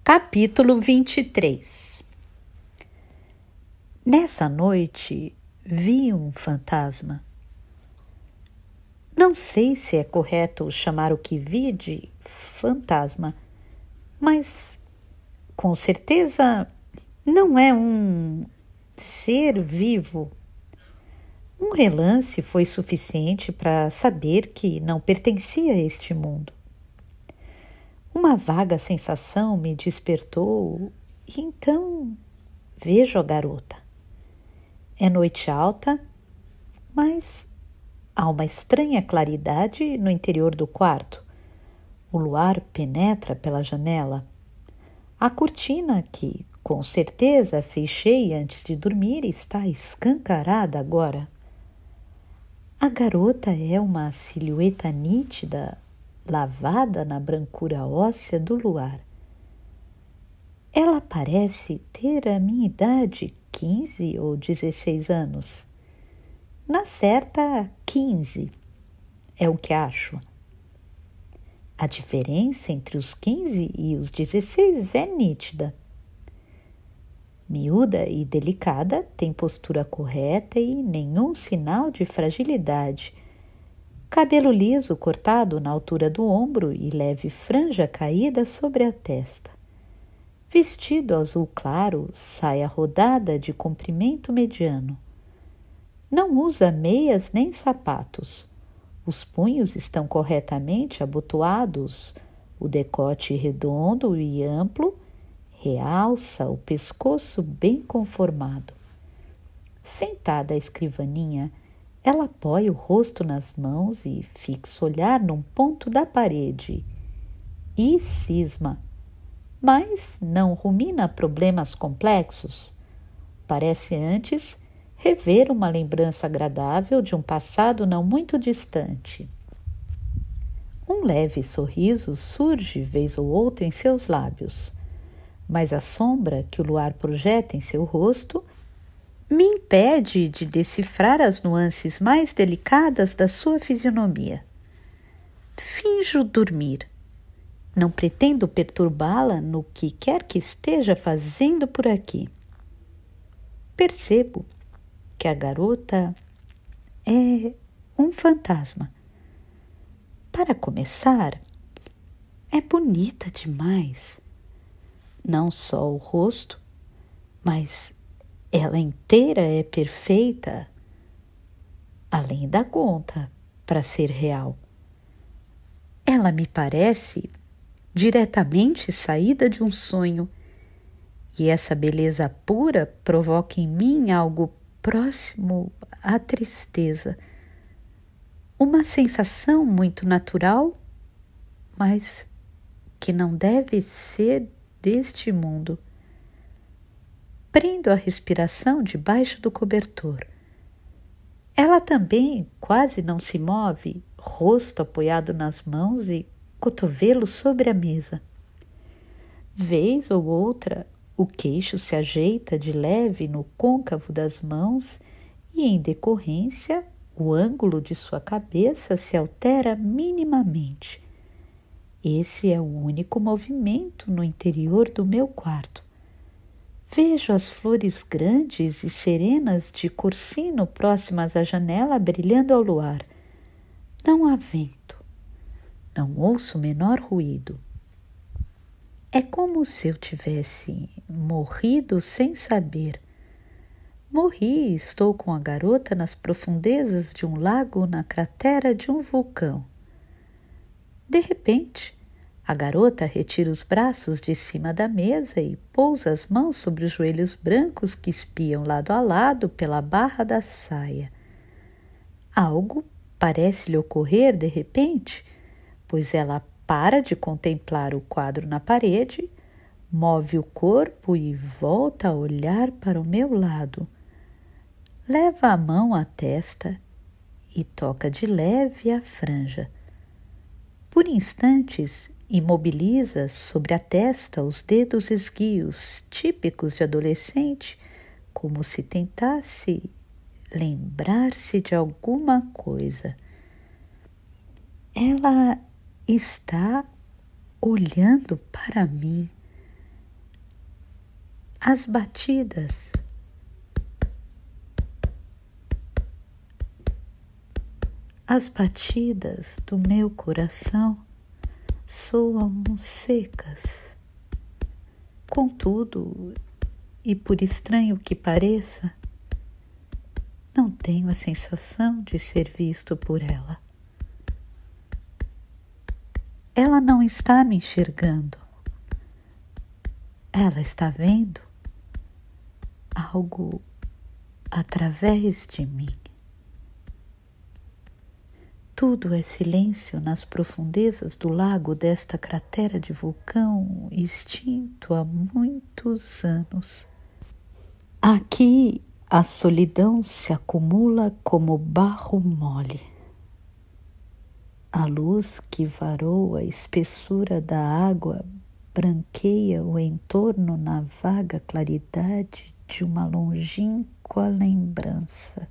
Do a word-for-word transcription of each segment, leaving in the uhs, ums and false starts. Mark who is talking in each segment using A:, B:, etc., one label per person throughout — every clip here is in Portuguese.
A: Capítulo vinte e três. Nessa noite, vi um fantasma. Não sei se é correto chamar o que vi de fantasma, mas com certeza não é um ser vivo. Um relance foi suficiente para saber que não pertencia a este mundo. Uma vaga sensação me despertou e então vejo a garota. É noite alta, mas há uma estranha claridade no interior do quarto. O luar penetra pela janela. A cortina, que com certeza fechei antes de dormir, está escancarada agora. A garota é uma silhueta nítida, lavada na brancura óssea do luar. Ela parece ter a minha idade, quinze ou dezesseis anos. Na certa, quinze, é o que acho. A diferença entre os quinze e os dezesseis é nítida. Miúda e delicada, tem postura correta e nenhum sinal de fragilidade. Cabelo liso cortado na altura do ombro e leve franja caída sobre a testa. Vestido azul claro, saia rodada de comprimento mediano. Não usa meias nem sapatos. Os punhos estão corretamente abotoados. O decote redondo e amplo realça o pescoço bem conformado. Sentada à escrivaninha, ela apoia o rosto nas mãos e fixa o olhar num ponto da parede. E cisma, mas não rumina problemas complexos. Parece antes rever uma lembrança agradável de um passado não muito distante. Um leve sorriso surge vez ou outra em seus lábios, mas a sombra que o luar projeta em seu rosto me impede de decifrar as nuances mais delicadas da sua fisionomia. Finjo dormir. Não pretendo perturbá-la no que quer que esteja fazendo por aqui. Percebo que a garota é um fantasma. Para começar, é bonita demais. Não só o rosto, mas ela inteira é perfeita, além da conta, para ser real. Ela me parece diretamente saída de um sonho, e essa beleza pura provoca em mim algo próximo à tristeza. Uma sensação muito natural, mas que não deve ser deste mundo. Prendo a respiração debaixo do cobertor. Ela também quase não se move, rosto apoiado nas mãos e cotovelo sobre a mesa. Vez ou outra, o queixo se ajeita de leve no côncavo das mãos e, em decorrência, o ângulo de sua cabeça se altera minimamente. Esse é o único movimento no interior do meu quarto. Vejo as flores grandes e serenas de cursino próximas à janela brilhando ao luar. Não há vento. Não ouço o menor ruído. É como se eu tivesse morrido sem saber. Morri e estou com a garota nas profundezas de um lago na cratera de um vulcão. De repente, a garota retira os braços de cima da mesa e pousa as mãos sobre os joelhos brancos que espiam lado a lado pela barra da saia. Algo parece lhe ocorrer de repente, pois ela para de contemplar o quadro na parede, move o corpo e volta a olhar para o meu lado. Leva a mão à testa e toca de leve a franja. Por instantes, imobiliza sobre a testa os dedos esguios, típicos de adolescente, como se tentasse lembrar-se de alguma coisa. Ela está olhando para mim. As batidas, as batidas do meu coração soam secas. Contudo, e por estranho que pareça, não tenho a sensação de ser visto por ela. Ela não está me enxergando. Ela está vendo algo através de mim. Tudo é silêncio nas profundezas do lago desta cratera de vulcão extinto há muitos anos. Aqui a solidão se acumula como barro mole. A luz que varou a espessura da água branqueia o entorno na vaga claridade de uma longínqua lembrança.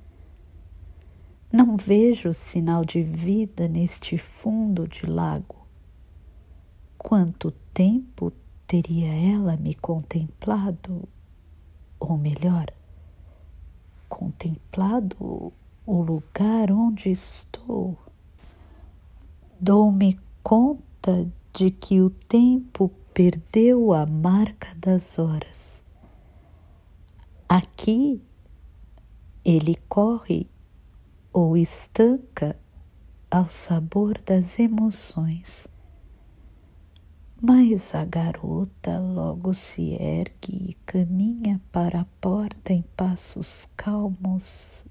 A: Não vejo sinal de vida neste fundo de lago. Quanto tempo teria ela me contemplado, ou melhor, contemplado o lugar onde estou? Dou-me conta de que o tempo perdeu a marca das horas. Aqui ele corre ou estanca ao sabor das emoções. Mas a garota logo se ergue e caminha para a porta em passos calmos,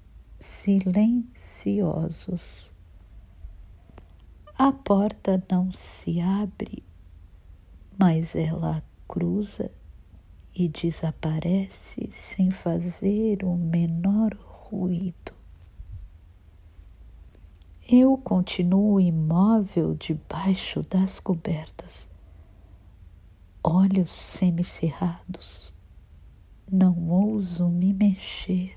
A: silenciosos. A porta não se abre, mas ela a cruza e desaparece sem fazer o menor ruído. Eu continuo imóvel debaixo das cobertas, olhos semicerrados, não ouso me mexer.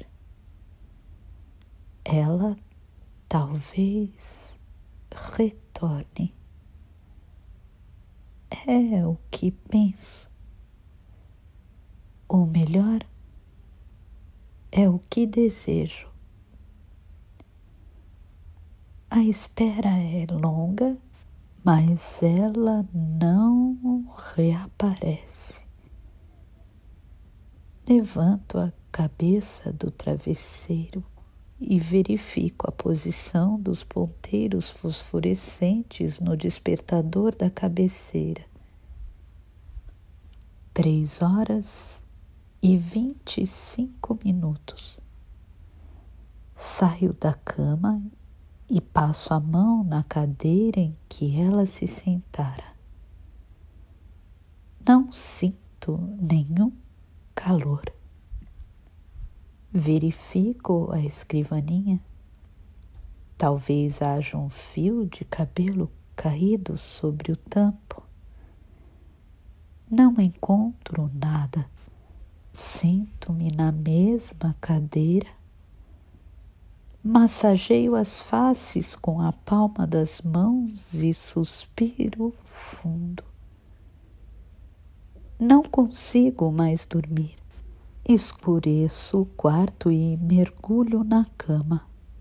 A: Ela talvez retorne. É o que penso. Ou melhor, é o que desejo. A espera é longa, mas ela não reaparece. Levanto a cabeça do travesseiro e verifico a posição dos ponteiros fosforescentes no despertador da cabeceira. Três horas e vinte e cinco minutos. Saio da cama e passo a mão na cadeira em que ela se sentara. Não sinto nenhum calor. Verifico a escrivaninha. Talvez haja um fio de cabelo caído sobre o tampo. Não encontro nada. Sento-me na mesma cadeira. Massageio as faces com a palma das mãos e suspiro fundo. Não consigo mais dormir. Escureço o quarto e mergulho na cama.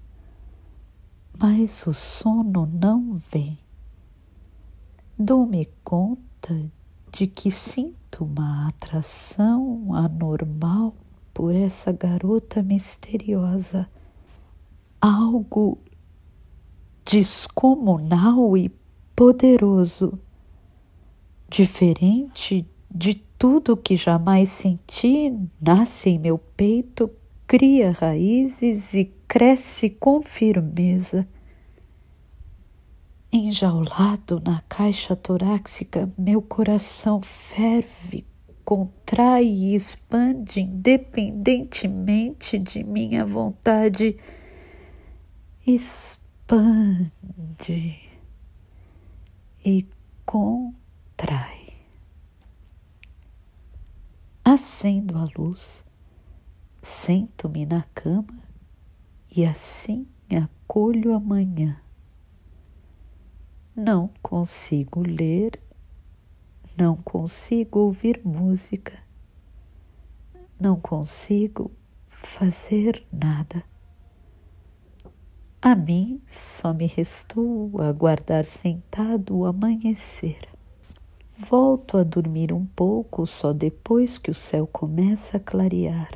A: Mas o sono não vem. Dou-me conta de que sinto uma atração anormal por essa garota misteriosa. Algo descomunal e poderoso, diferente de tudo que jamais senti, nasce em meu peito, cria raízes e cresce com firmeza. Enjaulado na caixa torácica, meu coração ferve, contrai e expande independentemente de minha vontade. Expande e contrai. Acendo a luz, sento-me na cama e assim acolho a manhã. Não consigo ler, não consigo ouvir música. não consigo fazer nada. A mim só me restou aguardar sentado o amanhecer. Volto a dormir um pouco só depois que o céu começa a clarear.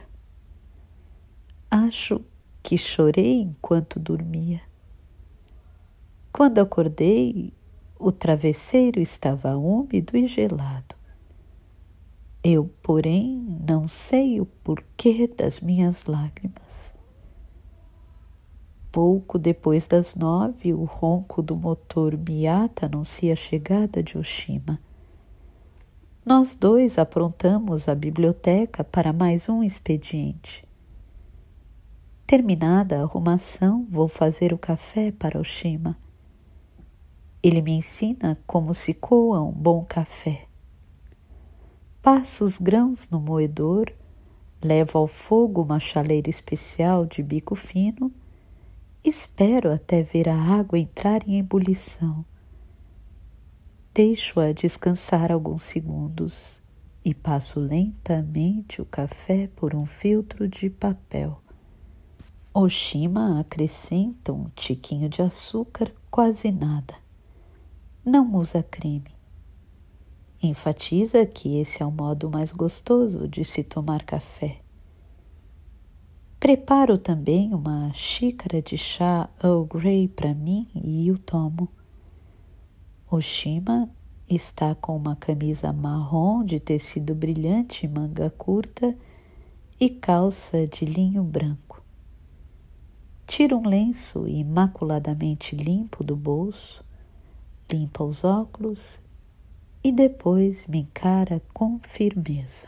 A: Acho que chorei enquanto dormia. Quando acordei, o travesseiro estava úmido e gelado. Eu, porém, não sei o porquê das minhas lágrimas. Pouco depois das nove, o ronco do motor Miata anuncia a chegada de Oshima. Nós dois aprontamos a biblioteca para mais um expediente. Terminada a arrumação, vou fazer o café para Oshima. Ele me ensina como se coa um bom café. Passo os grãos no moedor, levo ao fogo uma chaleira especial de bico fino, espero até ver a água entrar em ebulição. Deixo-a descansar alguns segundos e passo lentamente o café por um filtro de papel. Oshima acrescenta um tiquinho de açúcar, quase nada. Não usa creme. Enfatiza que esse é o modo mais gostoso de se tomar café. Preparo também uma xícara de chá Earl Grey para mim e o tomo. Oshima está com uma camisa marrom de tecido brilhante, manga curta e calça de linho branco. Tira um lenço imaculadamente limpo do bolso, limpa os óculos e depois me encara com firmeza.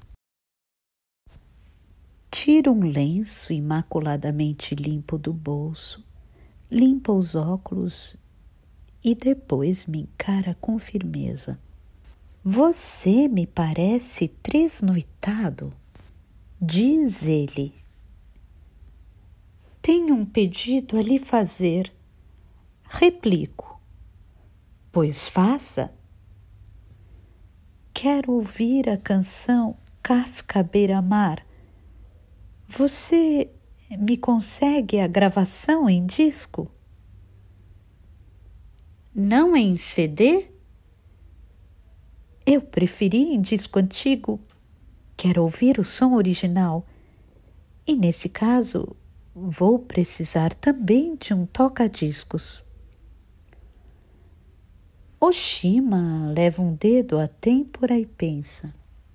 A: Tira um lenço imaculadamente limpo do bolso, limpa os óculos e depois me encara com firmeza. Você me parece tresnoitado, diz ele. Tenho um pedido a lhe fazer. Replico. Pois faça. Quero ouvir a canção Kafka Beira-Mar. Você me consegue a gravação em disco? Não em C D? Eu preferi em disco antigo. Quero ouvir o som original. E nesse caso, vou precisar também de um toca-discos. Oshima leva um dedo à têmpora e pensa.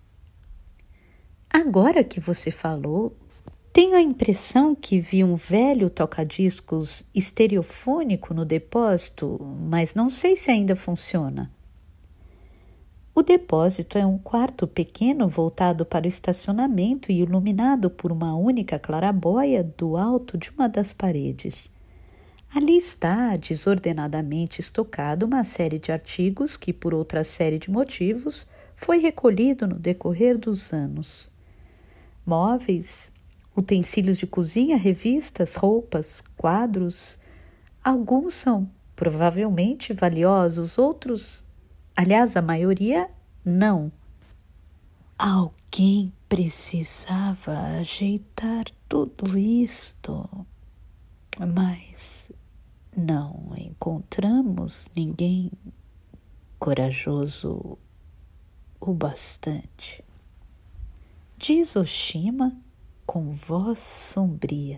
A: Agora que você falou, tenho a impressão que vi um velho toca-discos estereofônico no depósito, mas não sei se ainda funciona. O depósito é um quarto pequeno voltado para o estacionamento e iluminado por uma única claraboia do alto de uma das paredes. Ali está desordenadamente estocada uma série de artigos que, por outra série de motivos, foi recolhido no decorrer dos anos. Móveis, utensílios de cozinha, revistas, roupas, quadros. Alguns são provavelmente valiosos, outros, aliás, a maioria, não. Alguém precisava ajeitar tudo isto, mas não encontramos ninguém corajoso o bastante. Diz Oshima com voz sombria.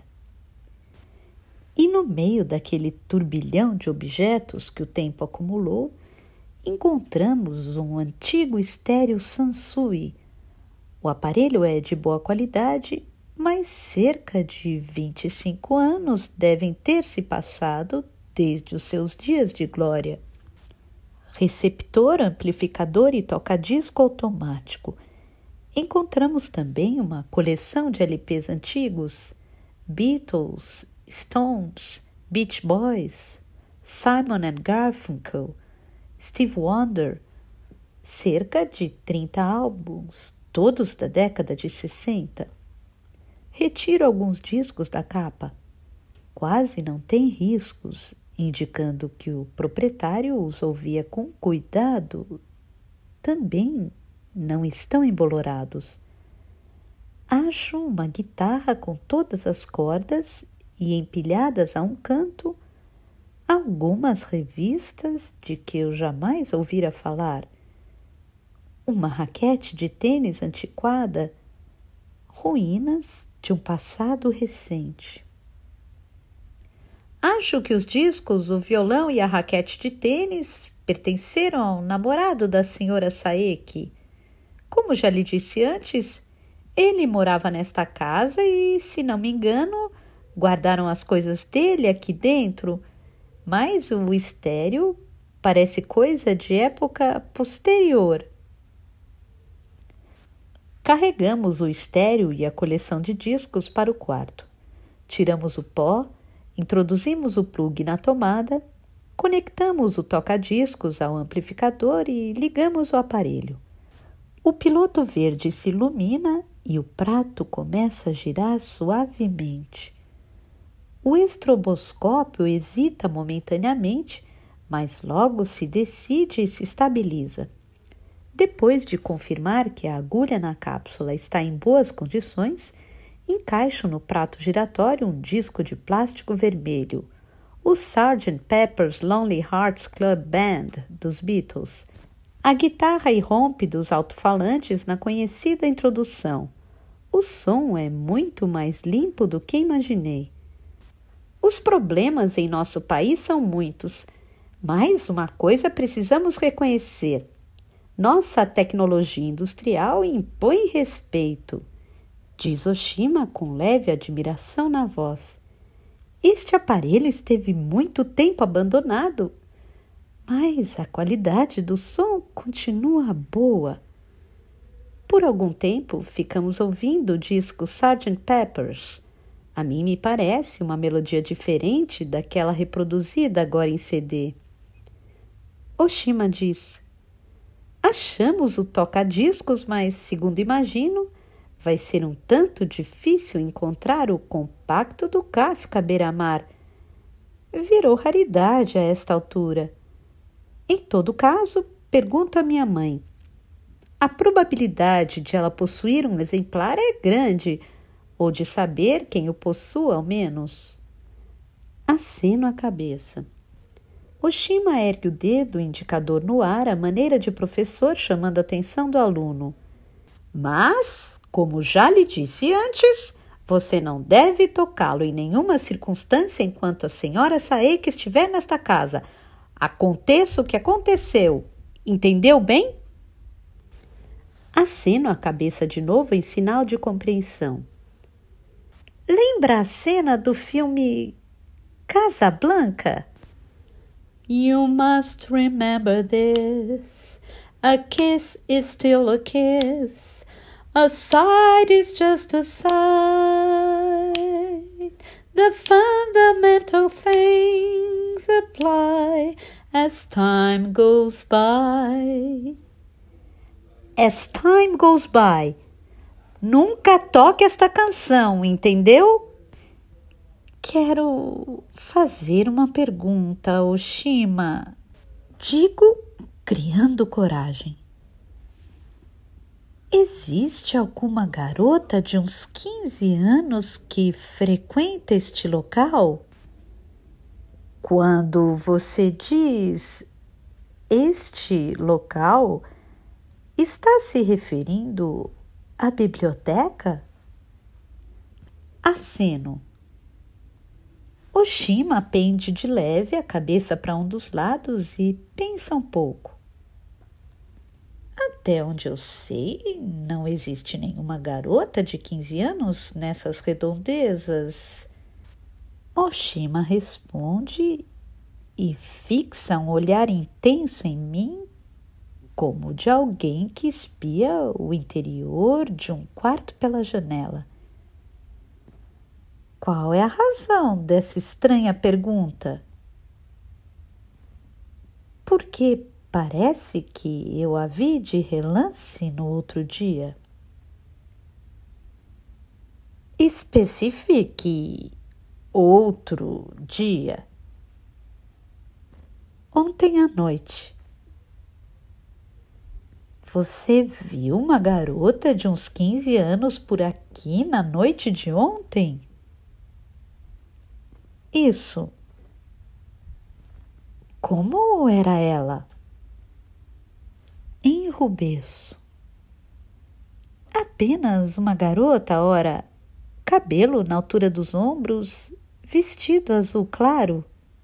A: E no meio daquele turbilhão de objetos que o tempo acumulou, encontramos um antigo estéreo Sansui. O aparelho é de boa qualidade, mas cerca de vinte e cinco anos devem ter se passado desde os seus dias de glória. Receptor, amplificador e toca-disco automático. Encontramos também uma coleção de L Ps antigos, Beatles, Stones, Beach Boys, Simon and Garfunkel, Stevie Wonder, cerca de trinta álbuns, todos da década de sessenta. Retiro alguns discos da capa. Quase não tem riscos, indicando que o proprietário os ouvia com cuidado. Também não estão embolorados. acho uma guitarra com todas as cordas e empilhadas a um canto algumas revistas de que eu jamais ouvira falar, uma raquete de tênis antiquada, ruínas de um passado recente. Acho que os discos, o violão e a raquete de tênis pertenceram ao namorado da senhora Saeki. Como já lhe disse antes, ele morava nesta casa e, se não me engano, guardaram as coisas dele aqui dentro, mas o estéreo parece coisa de época posterior. Carregamos o estéreo e a coleção de discos para o quarto. Tiramos o pó, introduzimos o plugue na tomada, conectamos o toca-discos ao amplificador e ligamos o aparelho. O piloto verde se ilumina e o prato começa a girar suavemente. O estroboscópio hesita momentaneamente, mas logo se decide e se estabiliza. Depois de confirmar que a agulha na cápsula está em boas condições, encaixo no prato giratório um disco de plástico vermelho, o sergeant Pepper's Lonely Hearts Club Band dos Beatles. A guitarra irrompe dos alto-falantes na conhecida introdução. O som é muito mais limpo do que imaginei. Os problemas em nosso país são muitos, mas uma coisa precisamos reconhecer. Nossa tecnologia industrial impõe respeito, diz Oshima com leve admiração na voz. Este aparelho esteve muito tempo abandonado, mas a qualidade do som continua boa. Por algum tempo ficamos ouvindo o disco sergeant Pepper's. A mim me parece uma melodia diferente daquela reproduzida agora em C D. Oshima diz: achamos o toca-discos, mas, segundo imagino, vai ser um tanto difícil encontrar o compacto do Kafka Beira-Mar. Virou raridade a esta altura. Em todo caso, pergunto à minha mãe. A probabilidade de ela possuir um exemplar é grande, ou de saber quem o possua, ao menos. Aceno a cabeça. Oshima ergue o dedo indicador no ar, à maneira de professor chamando a atenção do aluno. Mas, como já lhe disse antes, você não deve tocá-lo em nenhuma circunstância enquanto a senhora Saeki estiver nesta casa. Aconteça o que aconteceu. Entendeu bem? Aceno a cabeça de novo em sinal de compreensão. Lembra a cena do filme Casablanca? You must remember this. A kiss is still a kiss. A side is just a side. The fundamental things apply as time goes by. As time goes by. Nunca toque esta canção, entendeu? Quero fazer uma pergunta, Oshima. Digo, criando coragem. Existe alguma garota de uns quinze anos que frequenta este local? Quando você diz este local, está se referindo à biblioteca? Aceno. Oshima pende de leve a cabeça para um dos lados e pensa um pouco. Até onde eu sei, não existe nenhuma garota de quinze anos nessas redondezas. Oshima responde e fixa um olhar intenso em mim, como de alguém que espia o interior de um quarto pela janela. Qual é a razão dessa estranha pergunta? Porque parece que eu a vi de relance no outro dia. Especifique outro dia. Ontem à noite. Você viu uma garota de uns quinze anos por aqui na noite de ontem? Isso. Como era ela? Em Rubeço. Apenas uma garota, ora, cabelo na altura dos ombros, vestido azul claro.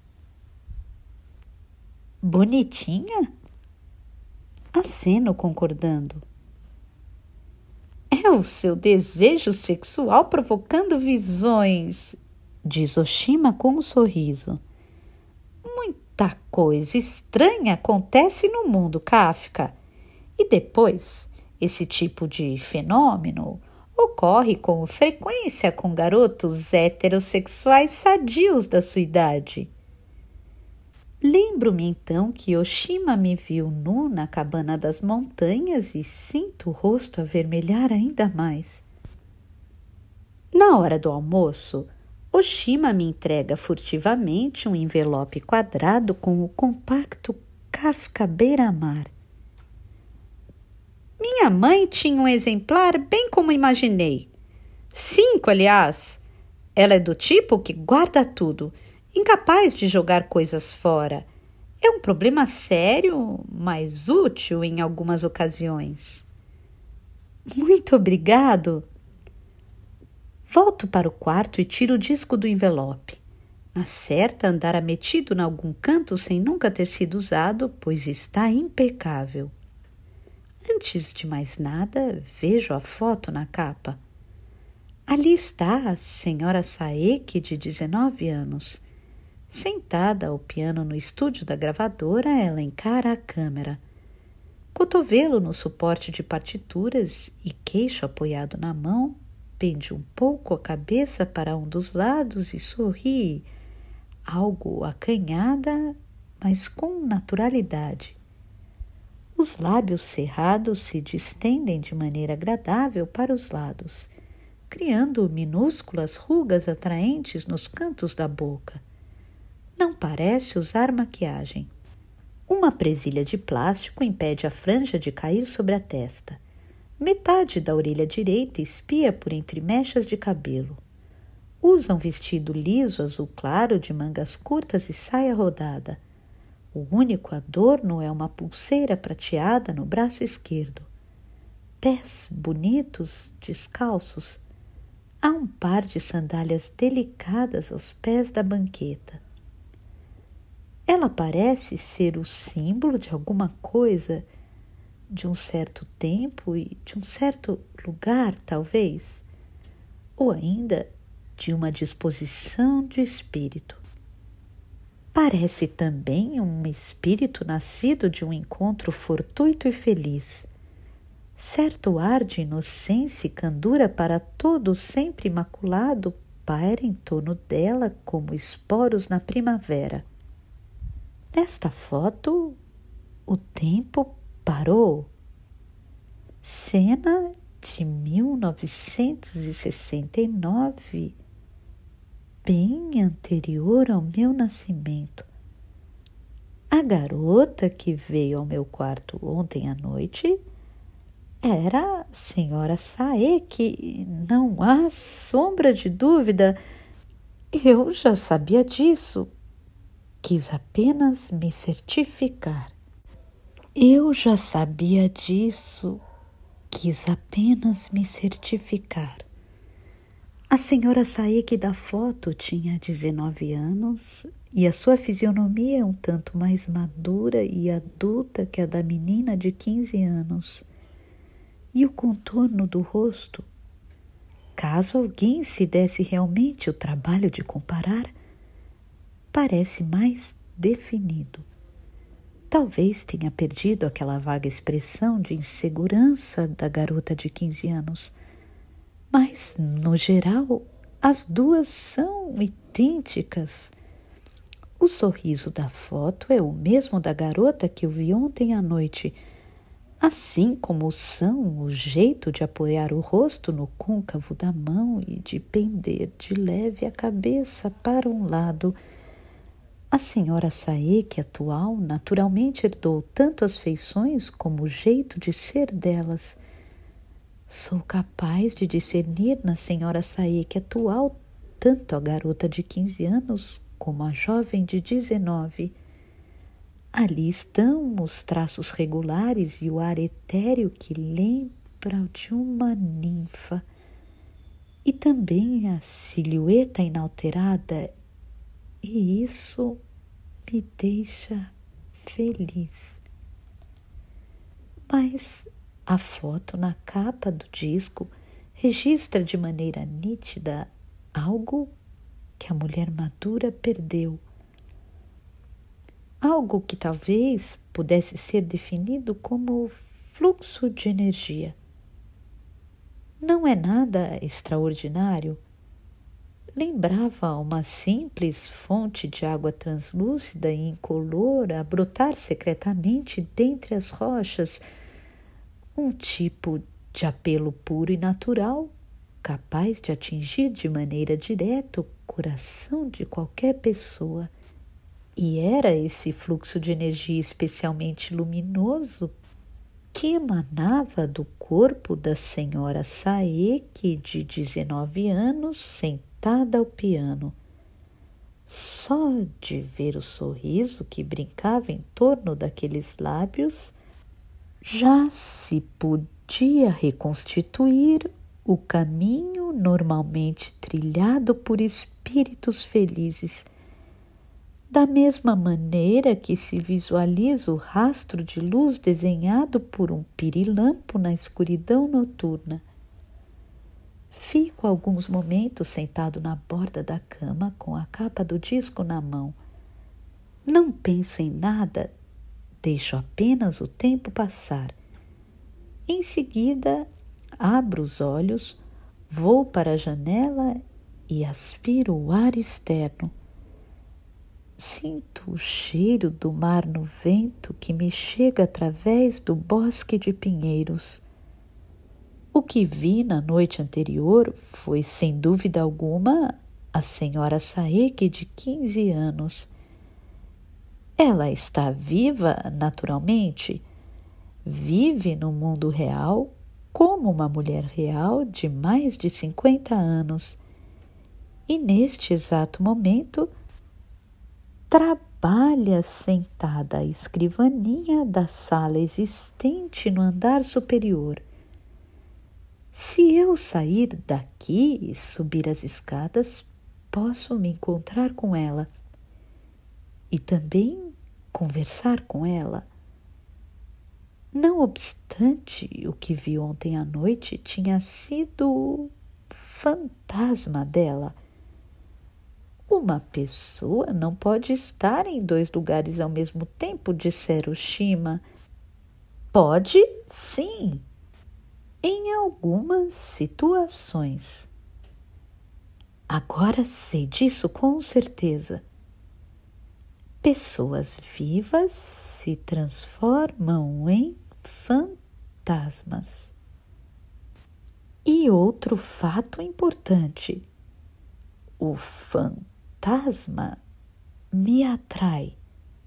A: Bonitinha? Aceno concordando. É o seu desejo sexual provocando visões, diz Oshima com um sorriso. Muita coisa estranha acontece no mundo, Kafka. E depois, esse tipo de fenômeno ocorre com frequência com garotos heterossexuais sadios da sua idade. Lembro-me então que Oshima me viu nu na cabana das montanhas e sinto o rosto avermelhar ainda mais. Na hora do almoço, Oshima me entrega furtivamente um envelope quadrado com o compacto Kafka beira-mar. Minha mãe tinha um exemplar bem como imaginei. Cinco, aliás. Ela é do tipo que guarda tudo, incapaz de jogar coisas fora. É um problema sério, mas útil em algumas ocasiões. Muito obrigado. Volto para o quarto e tiro o disco do envelope. Na certa, andara metido em algum canto sem nunca ter sido usado, pois está impecável. Antes de mais nada, vejo a foto na capa. Ali está a senhora Saeki, de dezenove anos. Sentada ao piano no estúdio da gravadora, ela encara a câmera. Cotovelo no suporte de partituras e queixo apoiado na mão, pende um pouco a cabeça para um dos lados e sorri, algo acanhada, mas com naturalidade. Os lábios cerrados se distendem de maneira agradável para os lados, criando minúsculas rugas atraentes nos cantos da boca. Não parece usar maquiagem. Uma presilha de plástico impede a franja de cair sobre a testa. Metade da orelha direita espia por entre mechas de cabelo. Usa um vestido liso azul claro de mangas curtas e saia rodada. O único adorno é uma pulseira prateada no braço esquerdo. Pés bonitos, descalços. Há um par de sandálias delicadas aos pés da banqueta. Ela parece ser o símbolo de alguma coisa, de um certo tempo e de um certo lugar, talvez, ou ainda de uma disposição de espírito. Parece também um espírito nascido de um encontro fortuito e feliz. Certo ar de inocência e candura para todo sempre imaculado paira em torno dela como esporos na primavera. Nesta foto, o tempo parou. Cena de mil novecentos e sessenta e nove, bem anterior ao meu nascimento. A garota que veio ao meu quarto ontem à noite era a senhora Saeki, não há sombra de dúvida. Eu já sabia disso. Quis apenas me certificar. Eu já sabia disso. Quis apenas me certificar. A senhora Saeki da foto tinha dezenove anos e a sua fisionomia um tanto mais madura e adulta que a da menina de quinze anos. E o contorno do rosto, caso alguém se desse realmente o trabalho de comparar, parece mais definido. Talvez tenha perdido aquela vaga expressão de insegurança da garota de quinze anos, mas, no geral, as duas são idênticas. O sorriso da foto é o mesmo da garota que eu vi ontem à noite, assim como são o jeito de apoiar o rosto no côncavo da mão e de pender de leve a cabeça para um lado, A senhora Saeki atual naturalmente herdou tanto as feições como o jeito de ser delas. Sou capaz de discernir na senhora Saeki atual tanto a garota de quinze anos como a jovem de dezenove. Ali estão os traços regulares e o ar etéreo que lembra de uma ninfa. E também a silhueta inalterada, e isso me deixa feliz. Mas a foto na capa do disco registra de maneira nítida algo que a mulher madura perdeu. Algo que talvez pudesse ser definido como fluxo de energia. Não é nada extraordinário. Lembrava uma simples fonte de água translúcida e incolor a brotar secretamente dentre as rochas, um tipo de apelo puro e natural, capaz de atingir de maneira direta o coração de qualquer pessoa. E era esse fluxo de energia especialmente luminoso que emanava do corpo da senhora Saeki, de dezenove anos, sentada ao piano. Só de ver o sorriso que brincava em torno daqueles lábios, já se podia reconstituir o caminho normalmente trilhado por espíritos felizes. Da mesma maneira que se visualiza o rastro de luz desenhado por um pirilampo na escuridão noturna. Fico alguns momentos sentado na borda da cama com a capa do disco na mão. Não penso em nada, deixo apenas o tempo passar. Em seguida, abro os olhos, vou para a janela e aspiro o ar externo. Sinto o cheiro do mar no vento que me chega através do bosque de pinheiros. O que vi na noite anterior foi, sem dúvida alguma, a senhora Saeki de quinze anos. Ela está viva, naturalmente. Vive no mundo real como uma mulher real de mais de cinquenta anos. E neste exato momento, trabalha sentada à escrivaninha da sala existente no andar superior. Se eu sair daqui e subir as escadas, posso me encontrar com ela e também conversar com ela. Não obstante, o que vi ontem à noite tinha sido o fantasma dela. Uma pessoa não pode estar em dois lugares ao mesmo tempo, dissera o Shima. Pode, sim, em algumas situações. Agora sei disso com certeza. Pessoas vivas se transformam em fantasmas. E outro fato importante: o fantasma me atrai.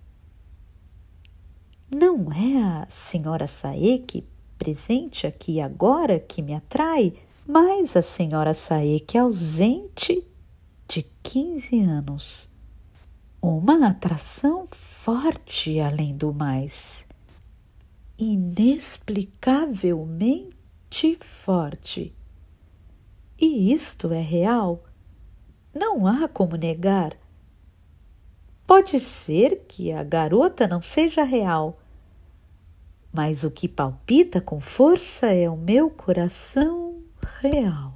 A: Não é a senhora Saeki presente aqui agora que me atrai, mas a senhora Saeki ausente de quinze anos. Uma atração forte além do mais, inexplicavelmente forte. E isto é real. Não há como negar. Pode ser que a garota não seja real, mas o que palpita com força é o meu coração real.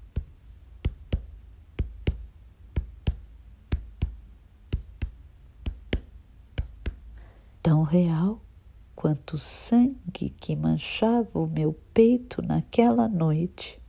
A: Tão real quanto o sangue que manchava o meu peito naquela noite.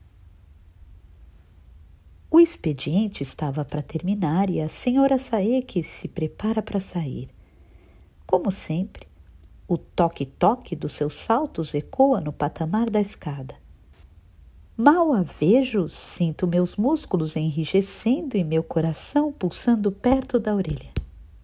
A: O expediente estava para terminar e a senhora Saeki se prepara para sair. Como sempre, o toque-toque dos seus saltos ecoa no patamar da escada. Mal a vejo, sinto meus músculos enrijecendo e meu coração pulsando perto da orelha.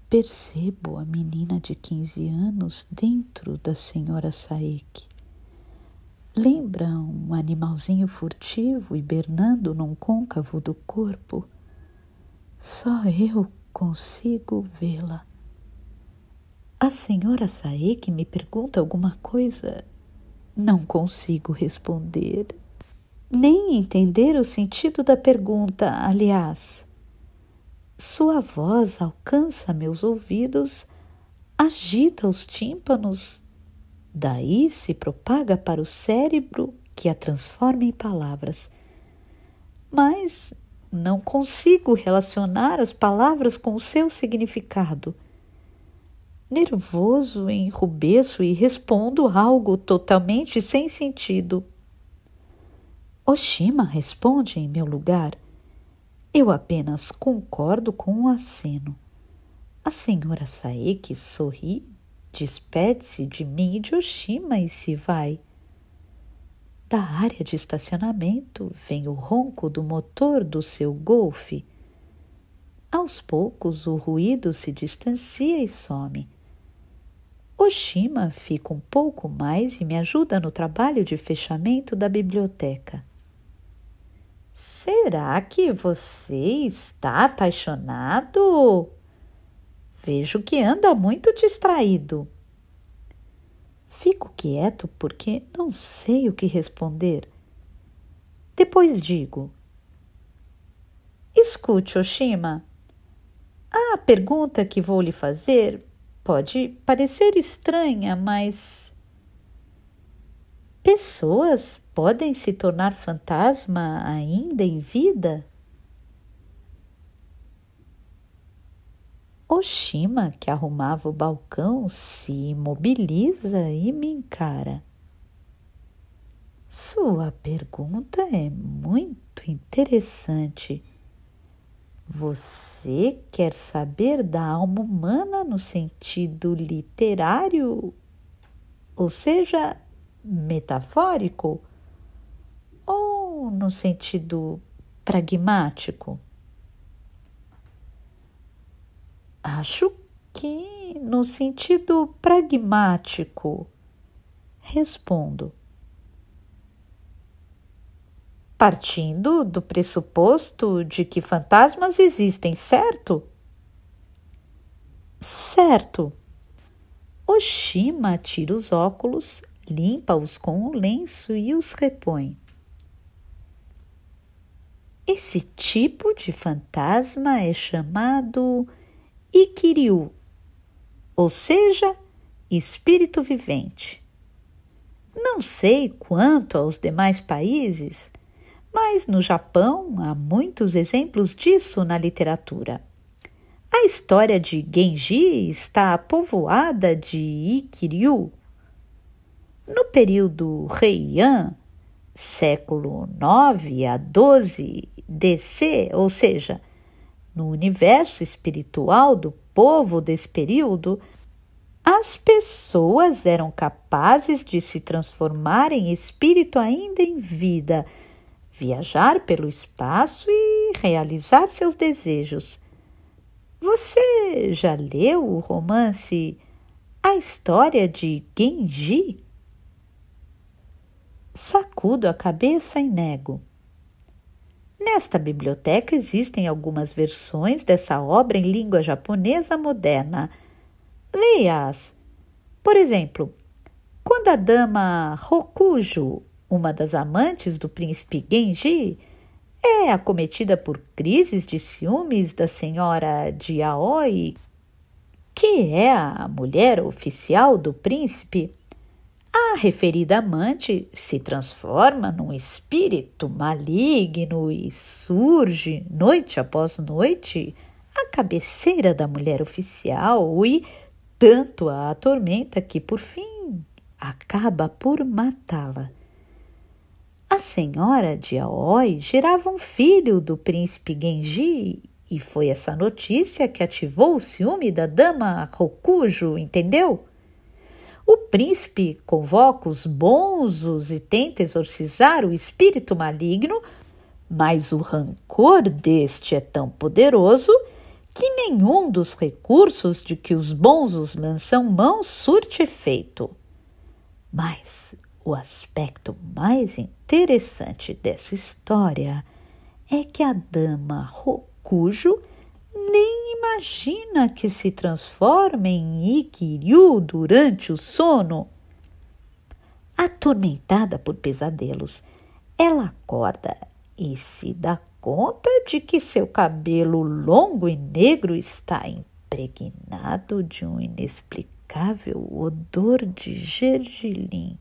A: Percebo a menina de quinze anos dentro da senhora Saeki. Lembra um animalzinho furtivo hibernando num côncavo do corpo? Só eu consigo vê-la. A senhora Saeki me pergunta alguma coisa. Não consigo responder, nem entender o sentido da pergunta, aliás. Sua voz alcança meus ouvidos, agita os tímpanos, daí se propaga para o cérebro que a transforma em palavras. Mas não consigo relacionar as palavras com o seu significado. Nervoso, enrubeço e respondo algo totalmente sem sentido. Oshima responde em meu lugar. Eu apenas concordo com um aceno. A senhora Saeki sorri, despede-se de mim e de Oshima e se vai. Da área de estacionamento vem o ronco do motor do seu golfe. Aos poucos o ruído se distancia e some. Oshima fica um pouco mais e me ajuda no trabalho de fechamento da biblioteca. Será que você está apaixonado? Vejo que anda muito distraído. Fico quieto porque não sei o que responder. Depois digo: escute, Oshima, a pergunta que vou lhe fazer pode parecer estranha, mas pessoas podem se tornar fantasma ainda em vida? Oshima, que arrumava o balcão, se imobiliza e me encara. Sua pergunta é muito interessante. Você quer saber da alma humana no sentido literário, ou seja, metafórico, ou no sentido pragmático? Acho que no sentido pragmático, respondo. Partindo do pressuposto de que fantasmas existem, certo? Certo. Oshima tira os óculos, limpa-os com um lenço e os repõe. Esse tipo de fantasma é chamado Ikiryu, ou seja, espírito vivente. Não sei quanto aos demais países, mas no Japão há muitos exemplos disso na literatura. A história de Genji está povoada de Ikiryu. No período Heian, século nove a doze D C, ou seja, no universo espiritual do povo desse período, as pessoas eram capazes de se transformar em espírito ainda em vida, viajar pelo espaço e realizar seus desejos. Você já leu o romance A História de Genji? Sacudo a cabeça e nego. Nesta biblioteca existem algumas versões dessa obra em língua japonesa moderna. Leia-as. Por exemplo, quando a dama Rokujo, uma das amantes do príncipe Genji, é acometida por crises de ciúmes da senhora de Aoi, que é a mulher oficial do príncipe, a referida amante se transforma num espírito maligno e surge, noite após noite, à cabeceira da mulher oficial e tanto a atormenta que, por fim, acaba por matá-la. A senhora de Aoi gerava um filho do príncipe Genji e foi essa notícia que ativou o ciúme da dama Rokujo, entendeu? O príncipe convoca os bonzos e tenta exorcizar o espírito maligno, mas o rancor deste é tão poderoso que nenhum dos recursos de que os bons os lançam mão surte efeito. Mas o aspecto mais interessante dessa história é que a dama Rokujo nem imagina que se transforma em Ikkiryu durante o sono. Atormentada por pesadelos, ela acorda e se dá conta de que seu cabelo longo e negro está impregnado de um inexplicável odor de gergelim.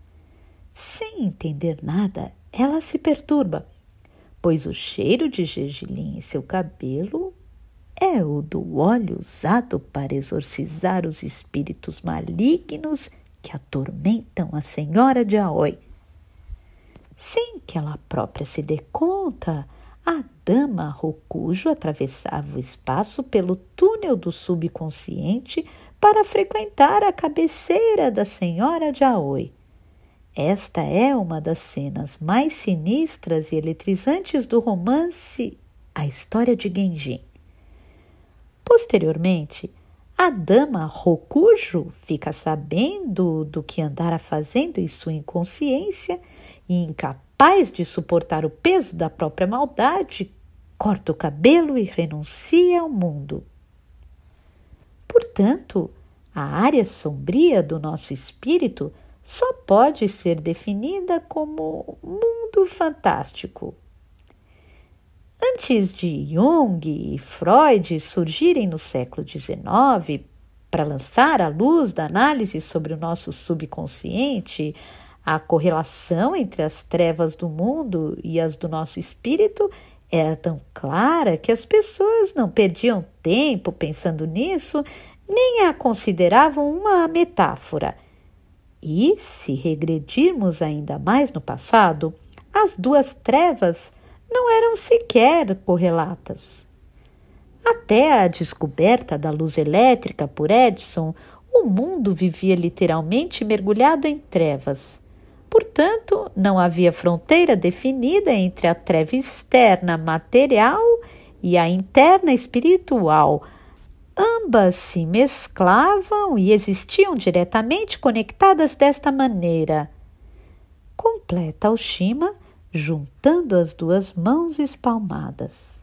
A: Sem entender nada, ela se perturba, pois o cheiro de gergelim em seu cabelo é o do óleo usado para exorcizar os espíritos malignos que atormentam a senhora de Aoi. Sem que ela própria se dê conta, a dama Rokujo atravessava o espaço pelo túnel do subconsciente para frequentar a cabeceira da senhora de Aoi. Esta é uma das cenas mais sinistras e eletrizantes do romance A História de Genji. Posteriormente, a dama Rokujo fica sabendo do que andara fazendo em sua inconsciência e, incapaz de suportar o peso da própria maldade, corta o cabelo e renuncia ao mundo. Portanto, a área sombria do nosso espírito só pode ser definida como mundo fantástico. Antes de Jung e Freud surgirem no século dezenove para lançar a luz da análise sobre o nosso subconsciente, a correlação entre as trevas do mundo e as do nosso espírito era tão clara que as pessoas não perdiam tempo pensando nisso, nem a consideravam uma metáfora. E, se regredirmos ainda mais no passado, as duas trevas não eram sequer correlatas. Até a descoberta da luz elétrica por Edison, o mundo vivia literalmente mergulhado em trevas. Portanto, não havia fronteira definida entre a treva externa material e a interna espiritual. Ambas se mesclavam e existiam diretamente conectadas desta maneira. Completa Oshima, juntando as duas mãos espalmadas.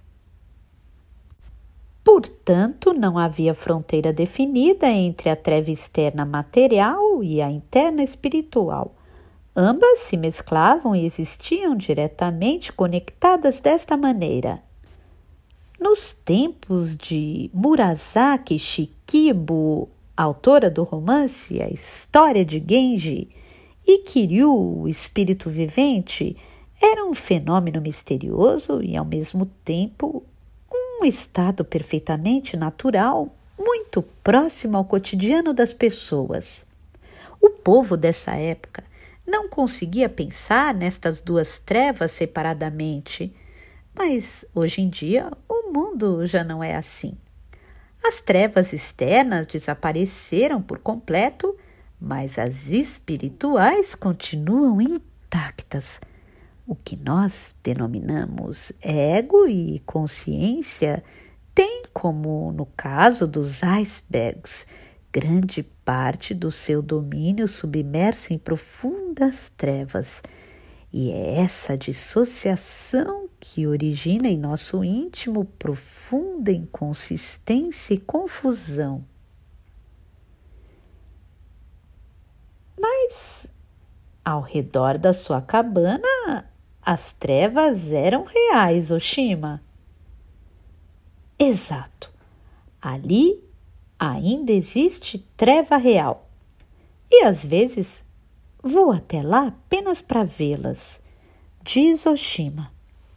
A: Portanto, não havia fronteira definida entre a treva externa material e a interna espiritual. Ambas se mesclavam e existiam diretamente conectadas desta maneira. Nos tempos de Murasaki Shikibu, autora do romance A História de Genji, Ikkiryu, o espírito vivente, era um fenômeno misterioso e, ao mesmo tempo, um estado perfeitamente natural, muito próximo ao cotidiano das pessoas. O povo dessa época não conseguia pensar nestas duas trevas separadamente, mas hoje em dia o mundo já não é assim. As trevas externas desapareceram por completo, mas as espirituais continuam intactas. O que nós denominamos ego e consciência tem, como no caso dos icebergs, grande parte do seu domínio submersa em profundas trevas. E é essa dissociação que origina em nosso íntimo profunda inconsistência e confusão. Mas, ao redor da sua cabana, as trevas eram reais, Oshima. Exato. Ali ainda existe treva real. E às vezes vou até lá apenas para vê-las, diz Oshima.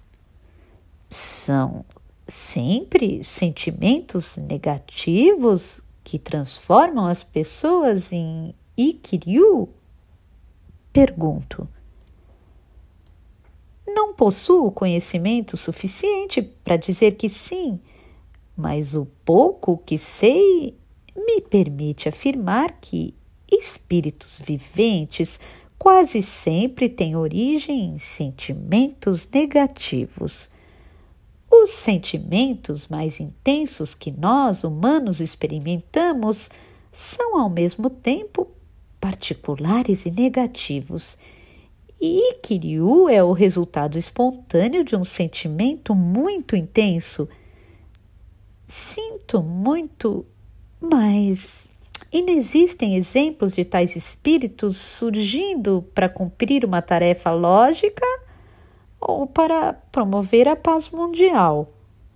A: São sempre sentimentos negativos que transformam as pessoas em Ikkiryu? Pergunto. Não possuo conhecimento suficiente para dizer que sim, mas o pouco que sei me permite afirmar que espíritos viventes quase sempre têm origem em sentimentos negativos. Os sentimentos mais intensos que nós, humanos, experimentamos são, ao mesmo tempo, particulares e negativos. E Kiryu é o resultado espontâneo de um sentimento muito intenso. Sinto muito, mas inexistem exemplos de tais espíritos surgindo para cumprir uma tarefa lógica ou para promover a paz mundial.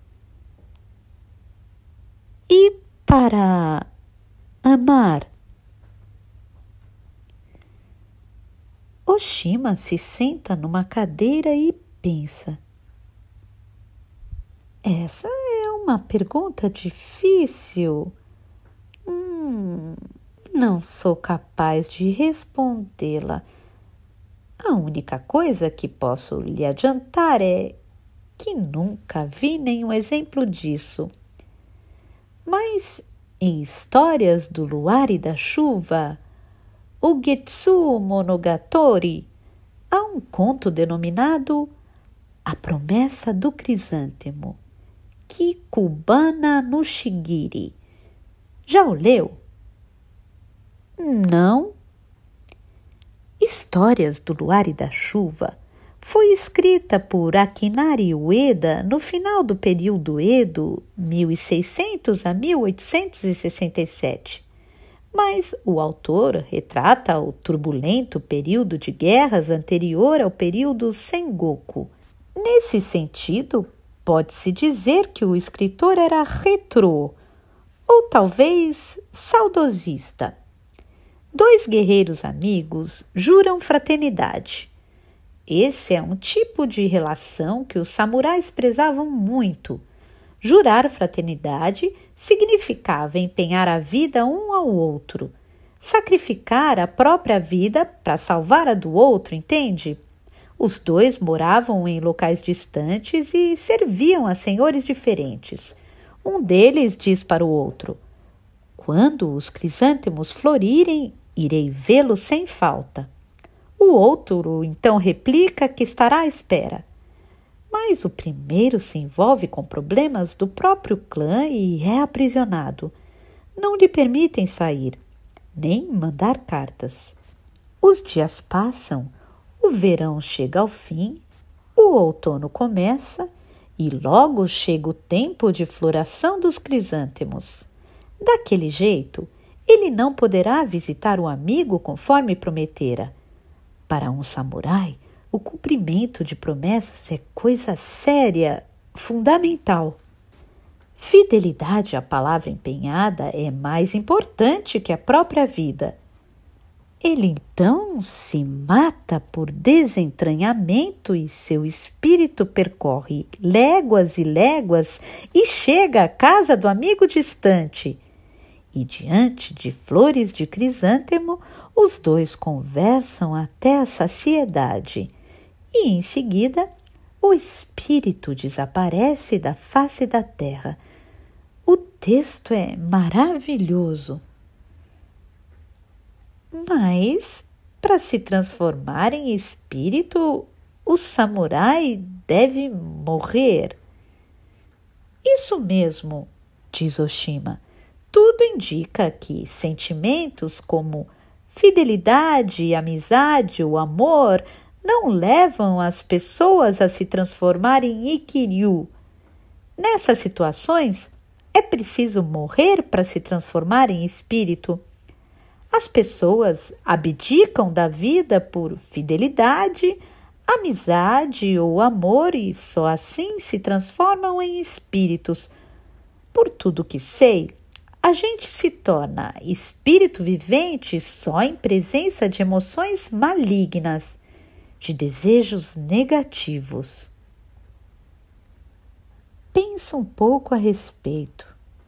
A: E para amar? Oshima se senta numa cadeira e pensa. Essa é uma pergunta difícil. Hum, não sou capaz de respondê-la. A única coisa que posso lhe adiantar é que nunca vi nenhum exemplo disso. Mas em Histórias do Luar e da Chuva, o Getsu Monogatari, há um conto denominado A Promessa do Crisântemo, Kikubana no Shigiri. Já o leu? Não? Histórias do Luar e da Chuva foi escrita por Akinari Ueda no final do período Edo, mil e seiscentos a mil oitocentos e sessenta e sete. Mas o autor retrata o turbulento período de guerras anterior ao período Sengoku. Nesse sentido, pode-se dizer que o escritor era retrô, ou talvez saudosista. Dois guerreiros amigos juram fraternidade. Esse é um tipo de relação que os samurais prezavam muito. Jurar fraternidade significava empenhar a vida um ao outro, sacrificar a própria vida para salvar a do outro, entende? Os dois moravam em locais distantes e serviam a senhores diferentes. Um deles diz para o outro: quando os crisântemos florirem, irei vê-lo sem falta. O outro então replica que estará à espera. Mas o primeiro se envolve com problemas do próprio clã e é aprisionado. Não lhe permitem sair, nem mandar cartas. Os dias passam, o verão chega ao fim, o outono começa e logo chega o tempo de floração dos crisântemos. Daquele jeito, ele não poderá visitar o amigo conforme prometera. Para um samurai, o cumprimento de promessas é coisa séria, fundamental. Fidelidade à palavra empenhada é mais importante que a própria vida. Ele então se mata por desentranhamento e seu espírito percorre léguas e léguas e chega à casa do amigo distante. E diante de flores de crisântemo, os dois conversam até a saciedade. E em seguida, o espírito desaparece da face da terra. O texto é maravilhoso. Mas, para se transformar em espírito, o samurai deve morrer. Isso mesmo, diz Oshima. Tudo indica que sentimentos como fidelidade, amizade ou amor não levam as pessoas a se transformarem em Ikkiryu. Nessas situações, é preciso morrer para se transformar em espírito. As pessoas abdicam da vida por fidelidade, amizade ou amor e só assim se transformam em espíritos. Por tudo que sei, a gente se torna espírito vivente só em presença de emoções malignas, de desejos negativos. Pensa um pouco a respeito.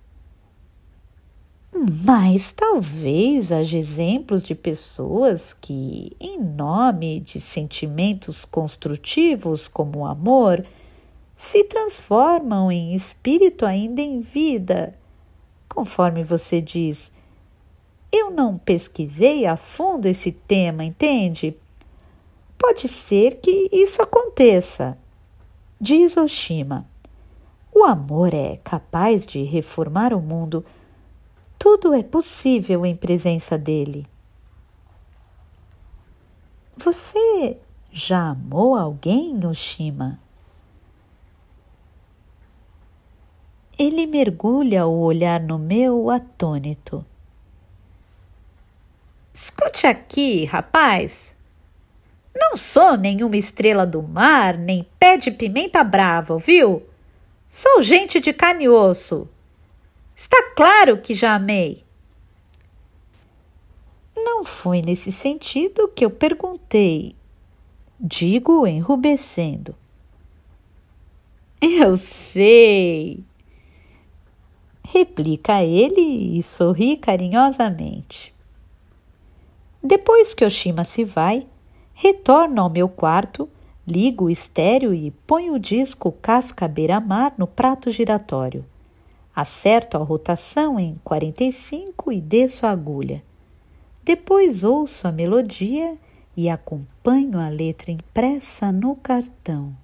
A: Mas talvez haja exemplos de pessoas que, em nome de sentimentos construtivos como o amor, se transformam em espírito ainda em vida. Conforme você diz, eu não pesquisei a fundo esse tema, entende? Pode ser que isso aconteça, diz Oshima. o amor é capaz de reformar o mundo, tudo é possível em presença dele. Você já amou alguém, Oshima? Ele mergulha o olhar no meu atônito. Escute aqui, rapaz. Não sou nenhuma estrela do mar, nem pé de pimenta brava, viu? Sou gente de carne e osso. Está claro que já amei. Não foi nesse sentido que eu perguntei, digo enrubescendo. Eu sei, replica ele e sorri carinhosamente. Depois que Oshima se vai, retorno ao meu quarto, ligo o estéreo e ponho o disco Kafka Beira-Mar no prato giratório. Acerto a rotação em quarenta e cinco e desço a agulha. Depois ouço a melodia e acompanho a letra impressa no cartão.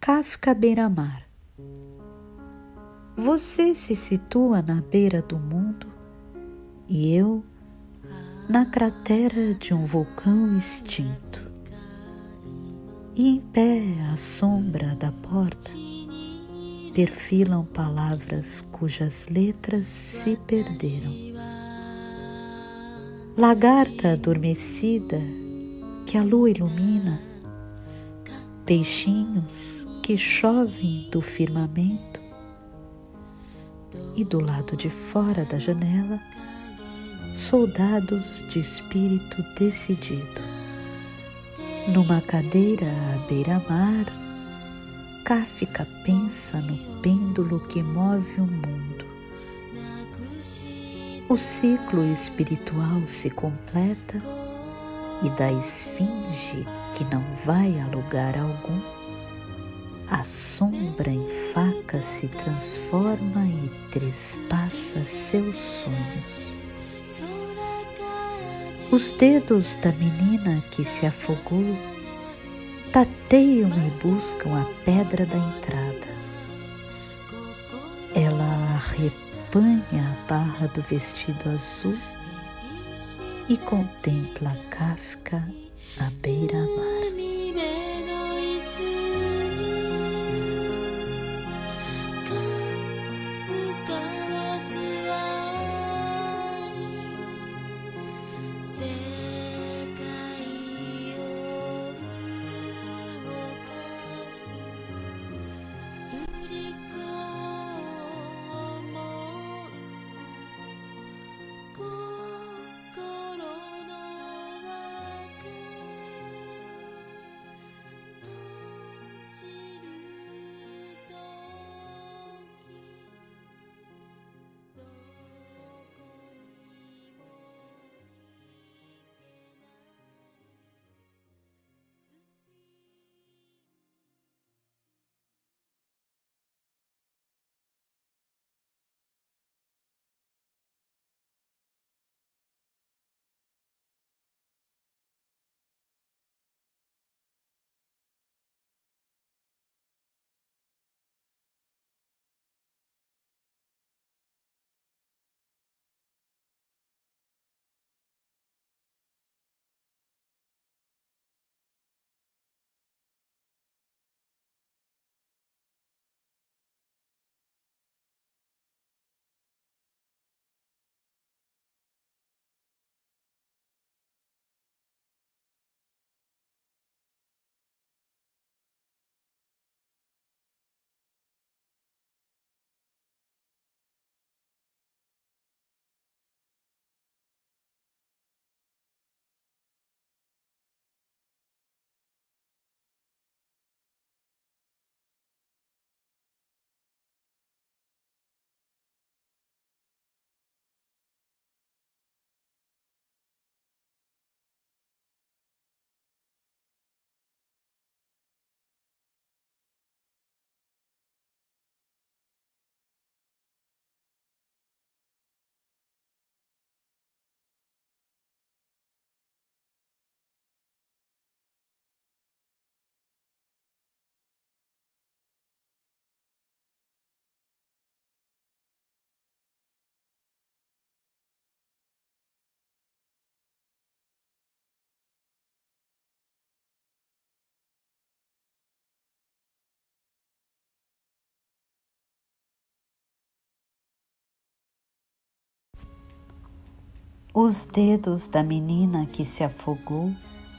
A: Kafka beira-mar. Você se situa na beira do mundo e eu na cratera de um vulcão extinto. E em pé à sombra da porta perfilam palavras cujas letras se perderam. Lagarta adormecida que a lua ilumina, peixinhos que chovem do firmamento, e do lado de fora da janela, soldados de espírito decidido. Numa cadeira à beira-mar, Kafka pensa no pêndulo que move o mundo. O ciclo espiritual se completa e da esfinge que não vai a lugar algum, a sombra em faca se transforma e trespassa seus sonhos. Os dedos da menina que se afogou tateiam e buscam a pedra da entrada. Ela arrepanha a barra do vestido azul e contempla Kafka à beira-mar. Os dedos da menina que se afogou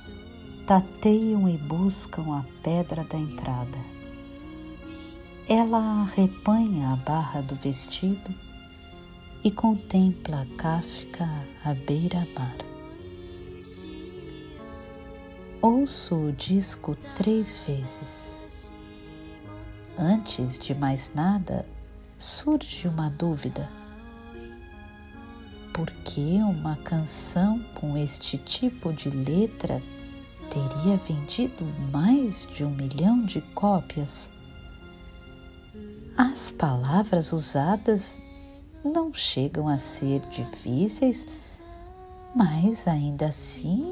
A: tateiam e buscam a pedra da entrada. Ela arrepanha a barra do vestido e contempla Kafka à beira-mar. Ouço o disco três vezes. Antes de mais nada, surge uma dúvida. Por que uma canção com este tipo de letra teria vendido mais de um milhão de cópias? As palavras usadas não chegam a ser difíceis, mas ainda assim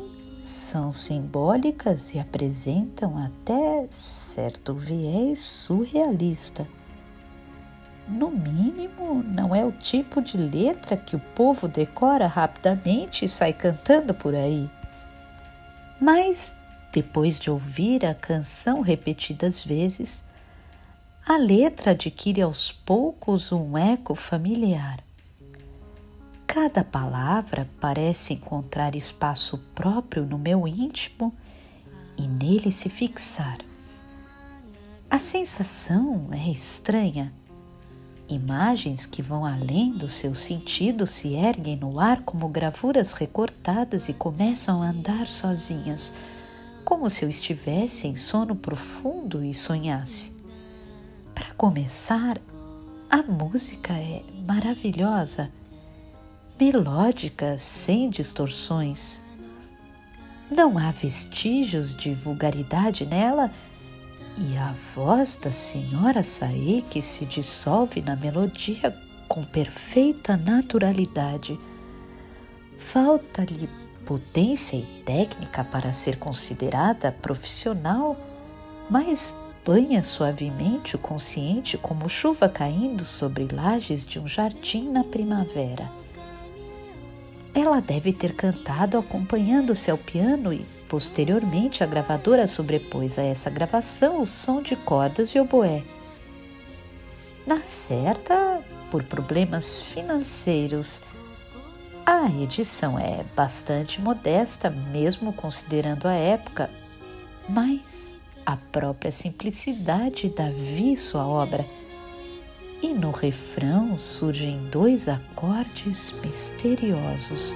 A: são simbólicas e apresentam até certo viés surrealista. No mínimo, não é o tipo de letra que o povo decora rapidamente e sai cantando por aí. Mas, depois de ouvir a canção repetidas vezes, a letra adquire aos poucos um eco familiar. Cada palavra parece encontrar espaço próprio no meu íntimo e nele se fixar. A sensação é estranha. Imagens que vão além do seu sentido se erguem no ar como gravuras recortadas e começam a andar sozinhas, como se eu estivesse em sono profundo e sonhasse. Para começar, a música é maravilhosa, melódica, sem distorções. Não há vestígios de vulgaridade nela e a voz da senhora Saeki se dissolve na melodia com perfeita naturalidade. Falta-lhe potência e técnica para ser considerada profissional, mas banha suavemente o consciente como chuva caindo sobre lajes de um jardim na primavera. Ela deve ter cantado acompanhando-se ao piano e, posteriormente, a gravadora sobrepôs a essa gravação o som de cordas e oboé. Na certa, por problemas financeiros, a edição é bastante modesta, mesmo considerando a época, mas a própria simplicidade dá viço à obra. E no refrão surgem dois acordes misteriosos.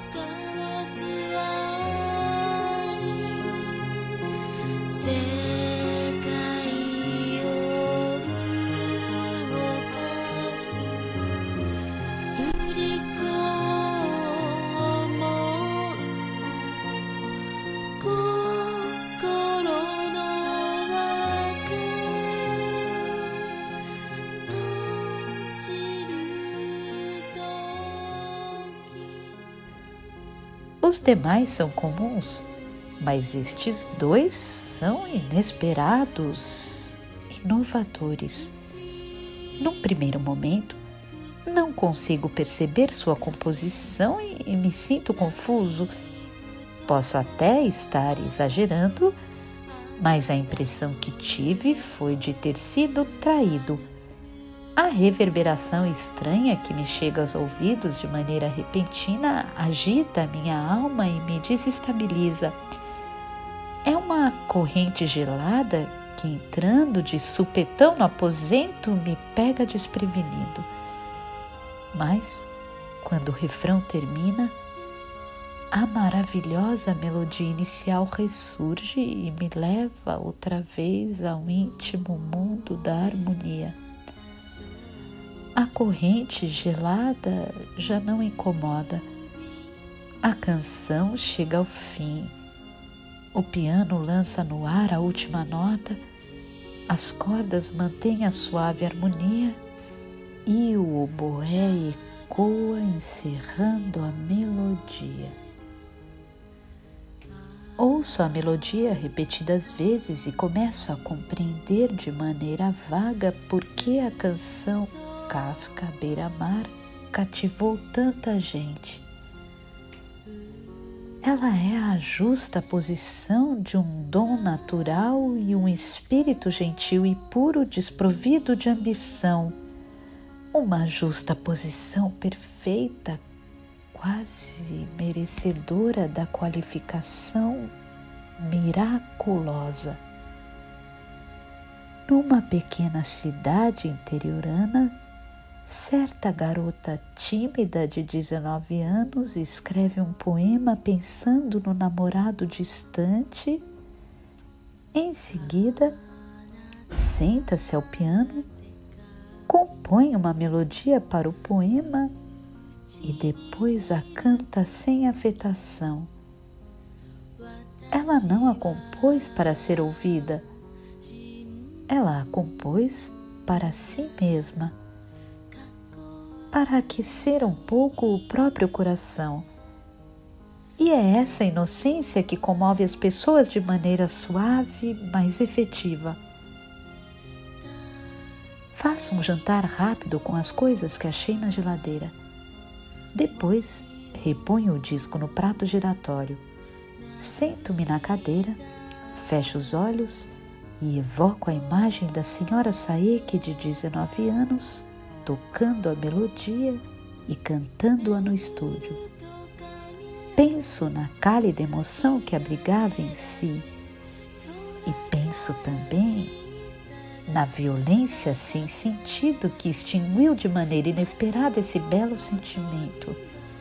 A: Os demais são comuns, mas estes dois são inesperados, inovadores. Num primeiro momento, não consigo perceber sua composição e me sinto confuso. Posso até estar exagerando, mas a impressão que tive foi de ter sido traído. A reverberação estranha que me chega aos ouvidos de maneira repentina agita a minha alma e me desestabiliza. É uma corrente gelada que, entrando de supetão no aposento, me pega desprevenido. Mas, quando o refrão termina, a maravilhosa melodia inicial ressurge e me leva outra vez ao íntimo mundo da harmonia. A corrente gelada já não incomoda. A canção chega ao fim. O piano lança no ar a última nota, as cordas mantêm a suave harmonia e o oboé ecoa encerrando a melodia. Ouço a melodia repetidas vezes e começo a compreender de maneira vaga por que a canção Kafka Beira-Mar cativou tanta gente. Ela é a justa posição de um dom natural e um espírito gentil e puro desprovido de ambição. Uma justa posição perfeita, quase merecedora da qualificação miraculosa. Numa pequena cidade interiorana, certa garota tímida de dezenove anos escreve um poema pensando no namorado distante. Em seguida, senta-se ao piano, compõe uma melodia para o poema e depois a canta sem afetação. Ela não a compôs para ser ouvida, ela a compôs para si mesma, para aquecer um pouco o próprio coração. E é essa inocência que comove as pessoas de maneira suave, mas efetiva. Faço um jantar rápido com as coisas que achei na geladeira. Depois, reponho o disco no prato giratório. Sento-me na cadeira, fecho os olhos e evoco a imagem da senhora Saeki de dezenove anos, tocando a melodia e cantando-a no estúdio. Penso na cálida emoção que abrigava em si e penso também na violência sem sentido que extinguiu de maneira inesperada esse belo sentimento.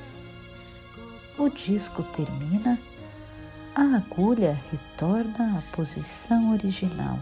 A: O disco termina, a agulha retorna à posição original.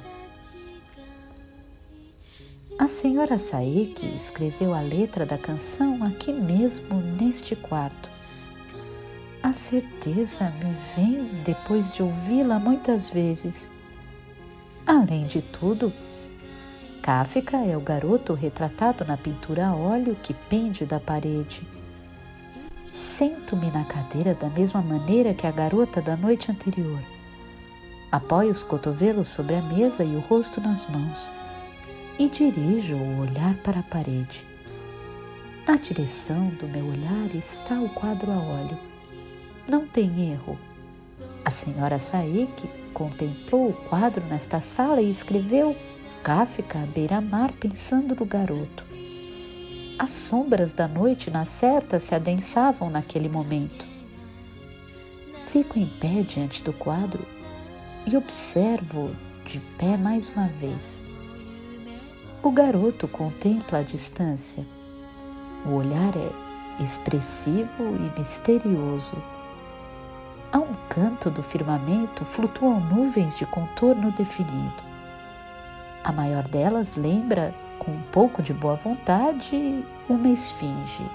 A: A senhora Saeki escreveu a letra da canção aqui mesmo neste quarto. A certeza me vem depois de ouvi-la muitas vezes. Além de tudo, Kafka é o garoto retratado na pintura a óleo que pende da parede. Sento-me na cadeira da mesma maneira que a garota da noite anterior. Apoio os cotovelos sobre a mesa e o rosto nas mãos e dirijo o olhar para a parede. Na direção do meu olhar está o quadro a óleo. Não tem erro. A senhora Saeki contemplou o quadro nesta sala e escreveu Kafka à beira-mar pensando no garoto. As sombras da noite na seta se adensavam naquele momento. Fico em pé diante do quadro e observo de pé mais uma vez. O garoto contempla a distância. O olhar é expressivo e misterioso. A um canto do firmamento flutuam nuvens de contorno definido. A maior delas lembra, com um pouco de boa vontade, uma esfinge.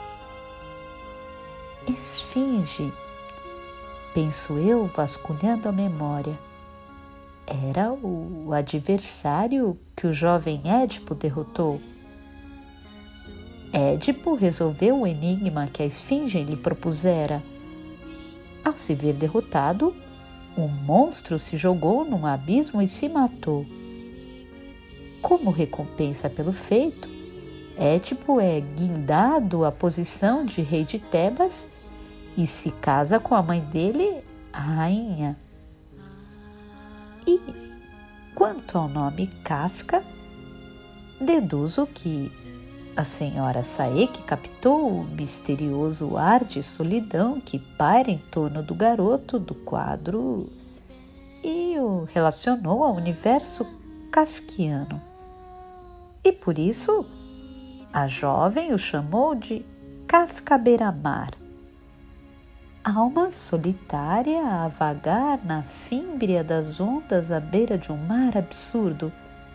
A: Esfinge, penso eu, vasculhando a memória. Era o adversário que o jovem Édipo derrotou. Édipo resolveu o enigma que a esfinge lhe propusera. Ao se ver derrotado, o monstro se jogou num abismo e se matou. Como recompensa pelo feito, Édipo é guindado à posição de rei de Tebas e se casa com a mãe dele, a rainha. E, quanto ao nome Kafka, deduzo que a senhora Saeki captou o misterioso ar de solidão que paira em torno do garoto do quadro e o relacionou ao universo kafkiano. E por isso, a jovem o chamou de Kafka beira-mar. Alma solitária a vagar na fímbria das ondas à beira de um mar absurdo.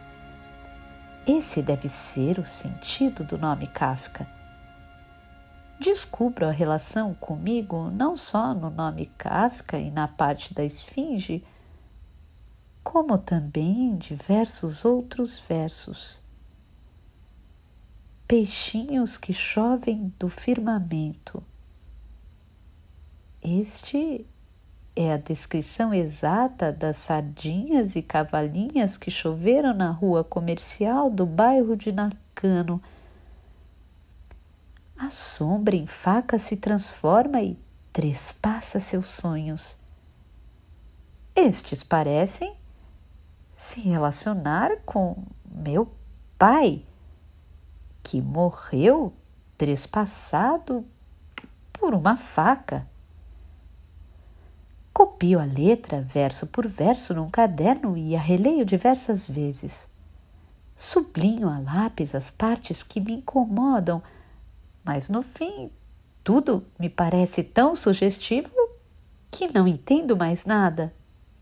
A: Esse deve ser o sentido do nome Kafka. Descubro a relação comigo não só no nome Kafka e na parte da esfinge, como também em diversos outros versos. Peixinhos que chovem do firmamento. Este é a descrição exata das sardinhas e cavalinhas que choveram na rua comercial do bairro de Nakano. A sombra em faca se transforma e trespassa seus sonhos. Estes parecem se relacionar com meu pai, que morreu trespassado por uma faca. Copio a letra, verso por verso, num caderno e a releio diversas vezes. Sublinho a lápis as partes que me incomodam, mas no fim tudo me parece tão sugestivo que não entendo mais nada.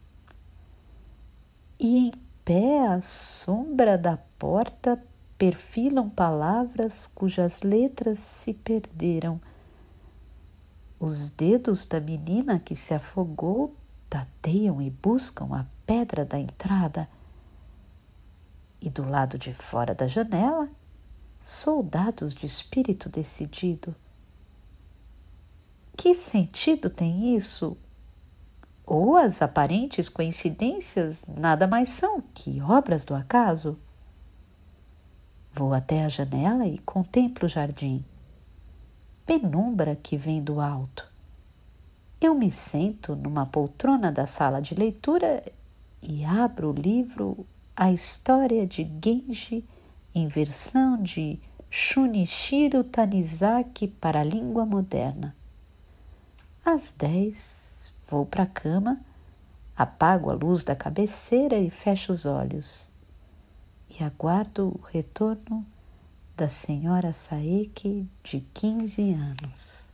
A: E em pé à sombra da porta perfilam palavras cujas letras se perderam. Os dedos da menina que se afogou tateiam e buscam a pedra da entrada. E do lado de fora da janela, soldados de espírito decidido. Que sentido tem isso? Ou as aparentes coincidências nada mais são que obras do acaso? Vou até a janela e contemplo o jardim. Penumbra que vem do alto. Eu me sento numa poltrona da sala de leitura e abro o livro A História de Genji em versão de Shunichiro Tanizaki para a língua moderna. Às dez, vou para a cama, apago a luz da cabeceira e fecho os olhos. E aguardo o retorno da senhora Saeki de quinze anos.